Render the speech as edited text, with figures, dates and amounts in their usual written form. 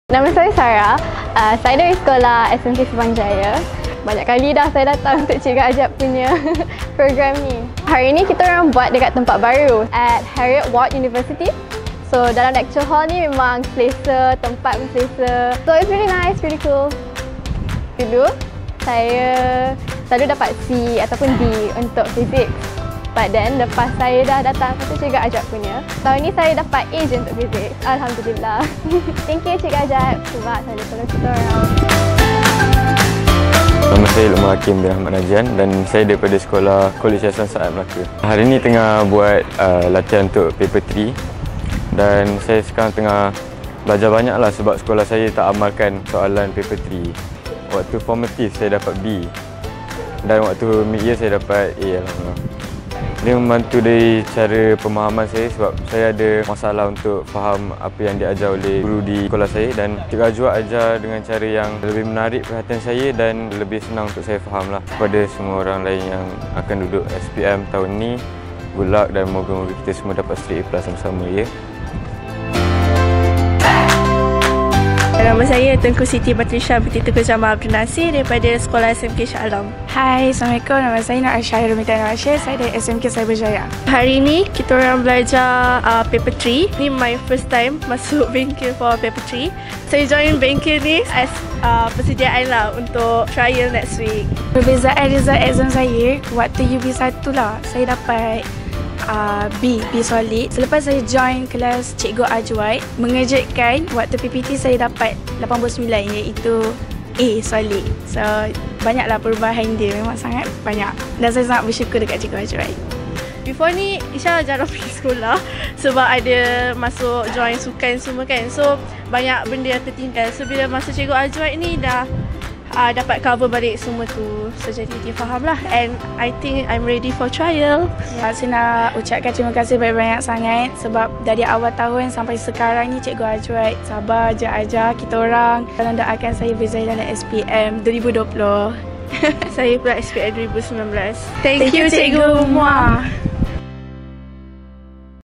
Nama saya Sarah. Saya dari sekolah SMK Subang Jaya. Banyak kali dah saya datang untuk Cikgu Ajab punya program ni. Hari ni kita orang buat dekat tempat baru at Harriet Ward University. So dalam lecture hall ni memang selesa, tempat pun selesa. So it's really nice, really cool. Dulu saya selalu dapat C ataupun D untuk fizik. But then lepas saya dah datang satu Cikgu Ajab punya, tahun ni saya dapat A je untuk fizik. Alhamdulillah. Thank you Cikgu Ajab sebab saya tolong kita orang. Nama saya Luqman Hakim bin Ahmad Najian dan saya daripada Sekolah Kolej Hiasan Saat Melaka. Hari ini tengah buat latihan untuk paper 3 dan saya sekarang tengah belajar banyaklah sebab sekolah saya tak amalkan soalan paper 3. Waktu formative saya dapat B dan waktu mid-year saya dapat A. Alhamdulillah. Dia membantu dari cara pemahaman saya sebab saya ada masalah untuk faham apa yang diajar oleh guru di sekolah saya dan Cikgu Ajwat ajar dengan cara yang lebih menarik perhatian saya dan lebih senang untuk saya fahamlah. Kepada semua orang lain yang akan duduk SPM tahun ni, good luck dan moga-moga kita semua dapat straight A+ sama-sama ya. Nama saya Tengku Siti Batrisha binti Tengku Jamal Abdul Nasir daripada Sekolah SMK Shah Alam. Hai, Assalamualaikum. Nama saya Nur Aisyah Rumita Nur Aisyah. Saya dari SMK Cyberjaya. Hari ini kita orang belajar paper 3. Ini my first time masuk bengkel for paper 3. Saya join bengkel ni as persediaan lah untuk trial next week. Perbezaan result exam saya waktu UB1 lah, saya dapat B solid. Selepas saya join kelas Cikgu Ajwat, mengejutkan waktu PPT saya dapat 89 iaitu A solid. So banyaklah perubahan dia, memang sangat banyak dan saya sangat bersyukur dekat Cikgu Ajwat. Before ni Isha jarang pergi sekolah sebab ada masuk join sukan semua kan. So banyak benda yang tertinggal. So bila masuk Cikgu Ajwat ni dah dapat cover balik semua tu. So jadi dia faham lah and I think I'm ready for trial. Saya nak ucapkan terima kasih banyak-banyak sangat sebab dari awal tahun sampai sekarang ni Cikgu Ajwat sabar je ajar kita orang dan doakan saya berjaya dalam SPM 2020. Saya pula SPM 2019. Thank you Cikgu. Muah.